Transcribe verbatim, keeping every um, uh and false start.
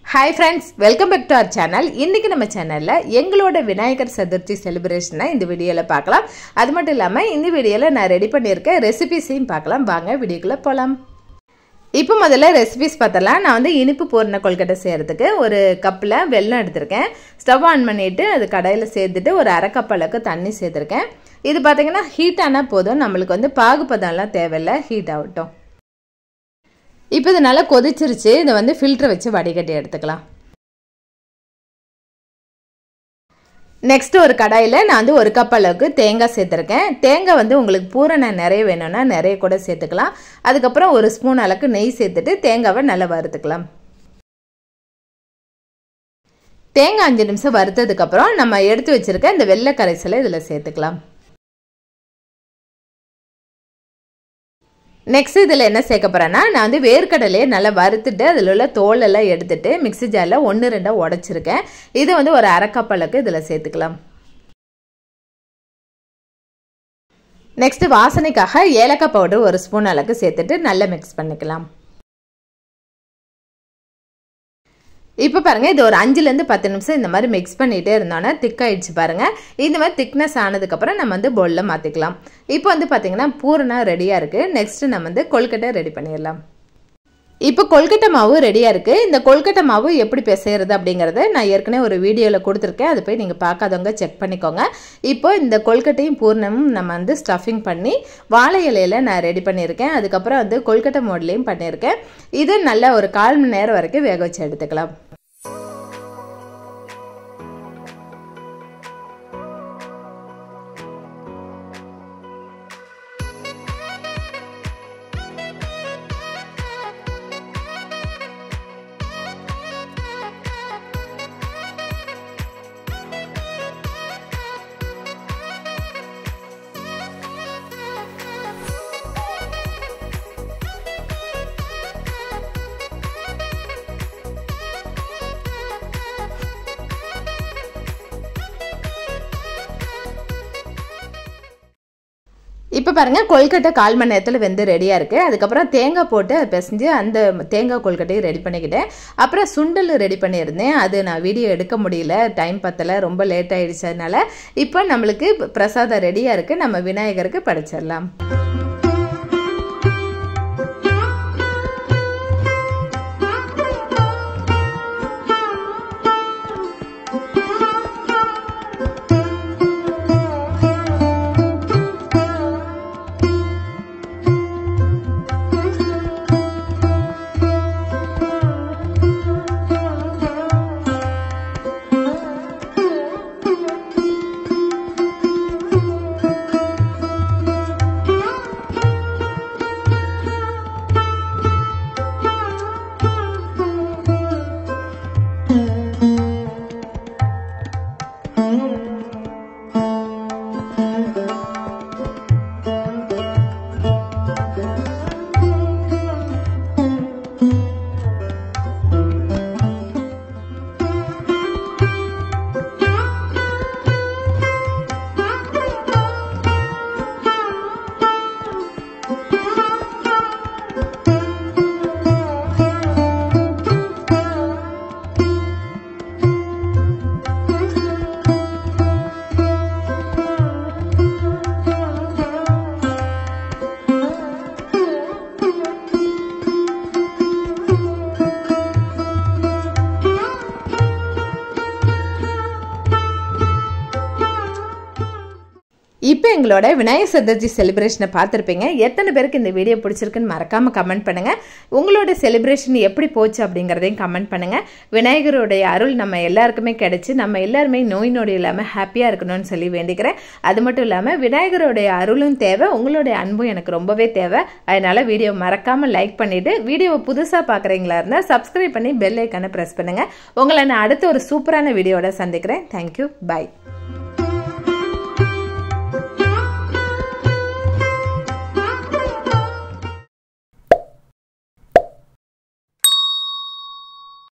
Hi friends, welcome back to our channel. இன்னைக்கு நம்ம சேனல்ல எங்களோட விநாயகர் சதுர்த்தி செலிப்ரேஷனை இந்த வீடியோல பார்க்கலாம். அது மட்டும் இல்லாம இந்த வீடியோல நான் ரெடி பண்ணியிருக்க ரெசிபிஸையும் பார்க்கலாம். வாங்க வீடியோக்குள்ள போலாம். இப்போ முதல்ல ரெசிபிஸ் பார்த்தலாம். நான் வந்து இனிப்பு பூரண கொழுக்கட்டை செய்யறதுக்கு ஒரு கப்ல வெல்லம் எடுத்துர்க்கேன். ஸ்டவ் ஆன் பண்ணிட்டு அது கடாயில சேர்த்துட்டு ஒரு அரை கப் அளவுக்கு தண்ணி சேர்த்திருக்கேன். இது பாத்தீங்கன்னா ஹீட் ஆனா போதும். நமக்கு வந்து பாகுபதம்லாம் தேவையில்லை, ஹீட் ஆகட்டும். இப்போ இது நல்லா கொதிச்சிருச்சு. இதை வந்து ஃபில்டர் வச்சு வடிகட்டி எடுத்துக்கலாம். நெக்ஸ்ட் ஒரு கடாயில நான் வந்து ஒரு கப் அளவுக்கு தேங்காய் சேர்த்திருக்கேன். தேங்காய் வந்து உங்களுக்கு பூரணம் நிறைய வேணும்னா நிறைய கூட சேர்த்துக்கலாம். அதுக்கப்புறம் ஒரு ஸ்பூன் அளவுக்கு நெய் சேர்த்துட்டு தேங்காவை நல்லா வறுத்துக்கலாம். தேங்காய் அஞ்சு நிமிஷம் வறுத்ததுக்கு அப்புறம் நம்ம எடுத்து வச்சிருக்க இந்த வெள்ளை கரைசலை இதுல சேர்த்துக்கலாம். நெக்ஸ்ட் இதில் என்ன சேர்க்க போகிறேன்னா, நான் வந்து வேர்க்கடலையை நல்லா வறுத்துட்டு அதில் உள்ள தோல் எல்லாம் எடுத்துட்டு மிக்ஸி ஜாரில் ஒன்று ரெண்டாக உடச்சிருக்கேன். இதை வந்து ஒரு அரை கப் அளவுக்கு இதில் சேர்த்துக்கலாம். நெக்ஸ்ட் வாசனைக்காக ஏலக்காய் பவுடர் ஒரு ஸ்பூன் அளவுக்கு சேர்த்துட்டு நல்லா மிக்ஸ் பண்ணிக்கலாம். இப்போ பாருங்க, இது ஒரு அஞ்சுலேருந்து பத்து நிமிஷம் இந்த மாதிரி மிக்ஸ் பண்ணிகிட்டே இருந்தோன்னா திக்காயிடுச்சு பாருங்க. இந்த மாதிரி திக்னஸ் ஆனதுக்கப்புறம் நம்ம வந்து பவுலில் மாற்றிக்கலாம். இப்போ வந்து பார்த்தீங்கன்னா பூரணம் ரெடியாக இருக்குது. நெக்ஸ்ட் நம்ம வந்து கொழுக்கட்டை ரெடி பண்ணிடலாம். இப்போ கொழுக்கட்டை மாவு ரெடியாக இருக்குது. இந்த கொழுக்கட்டை மாவு எப்படி பிசைறது அப்படிங்கிறத நான் ஏற்கனவே ஒரு வீடியோவில் கொடுத்துருக்கேன். அது போய் நீங்கள் பார்க்காதவங்க செக் பண்ணிக்கோங்க. இப்போ இந்த கொழுக்கட்டையும் பூர்ணமும் நம்ம வந்து ஸ்டஃபிங் பண்ணி வாழை இலையில் நான் ரெடி பண்ணியிருக்கேன். அதுக்கப்புறம் வந்து கொழுக்கட்டை மோட்லேயும் பண்ணியிருக்கேன். இது நல்லா ஒரு கால் மணி நேரம் வரைக்கும் வேக வச்சு எடுத்துக்கலாம். இப்போ பாருங்க, கொழுக்கட்டை கால் மணி நேரத்தில் வெந்து ரெடியாக இருக்குது. அதுக்கப்புறம் தேங்காய் போட்டு அதை பிசைஞ்சு அந்த தேங்காய் கொழுக்கட்டையும் ரெடி பண்ணிக்கிட்டேன். அப்புறம் சுண்டல் ரெடி பண்ணியிருந்தேன். அது நான் வீடியோ எடுக்க முடியல, டைம் பத்தலை, ரொம்ப லேட் ஆகிடுச்சு. அதனால இப்போ நம்மளுக்கு பிரசாதம் ரெடியாக இருக்குது. நம்ம விநாயகருக்கு படைச்சிடலாம். இப்போ எங்களோட விநாயகர் சதுர்த்தி செலிப்ரேஷனை பார்த்துருப்பீங்க. எத்தனை பேருக்கு இந்த வீடியோ பிடிச்சிருக்குன்னு மறக்காமல் கமெண்ட் பண்ணுங்கள். உங்களோட செலிப்ரேஷன் எப்படி போச்சு அப்படிங்கிறதையும் கமெண்ட் பண்ணுங்கள். விநாயகருடைய அருள் நம்ம எல்லாருக்குமே கிடைச்சி நம்ம எல்லாருமே நோய் நொடி இல்லாமல் ஹாப்பியாக இருக்கணும்னு சொல்லி வேண்டிக்கிறேன். அது மட்டும் இல்லாமல் விநாயகருடைய அருளும் தேவை, உங்களுடைய அன்பும் எனக்கு ரொம்பவே தேவை. அதனால் வீடியோ மறக்காமல் லைக் பண்ணிவிட்டு வீடியோவை புதுசாக பார்க்குறீங்களா இருந்தால் சப்ஸ்கிரைப் பண்ணி பெல் ஐக்கானை ப்ரெஸ் பண்ணுங்கள். உங்களை நான் அடுத்த ஒரு சூப்பரான வீடியோட சந்திக்கிறேன். தேங்க்யூ, பாய்.